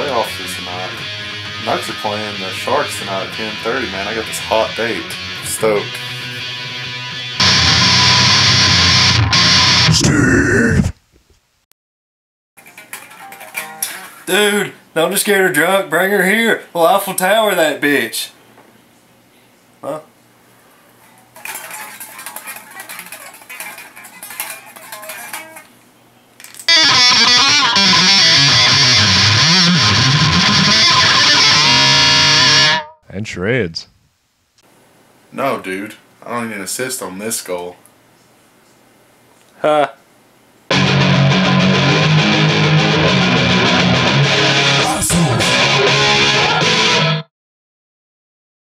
playoffs is tonight. Nuggets are playing the Sharks tonight at 10:30, man. I got this hot date. Stoked. Steve! Dude, don't just get her drunk. Bring her here. We'll Eiffel Tower that bitch. Huh? And shreds. No, dude. I don't need an assist on this goal. Ha.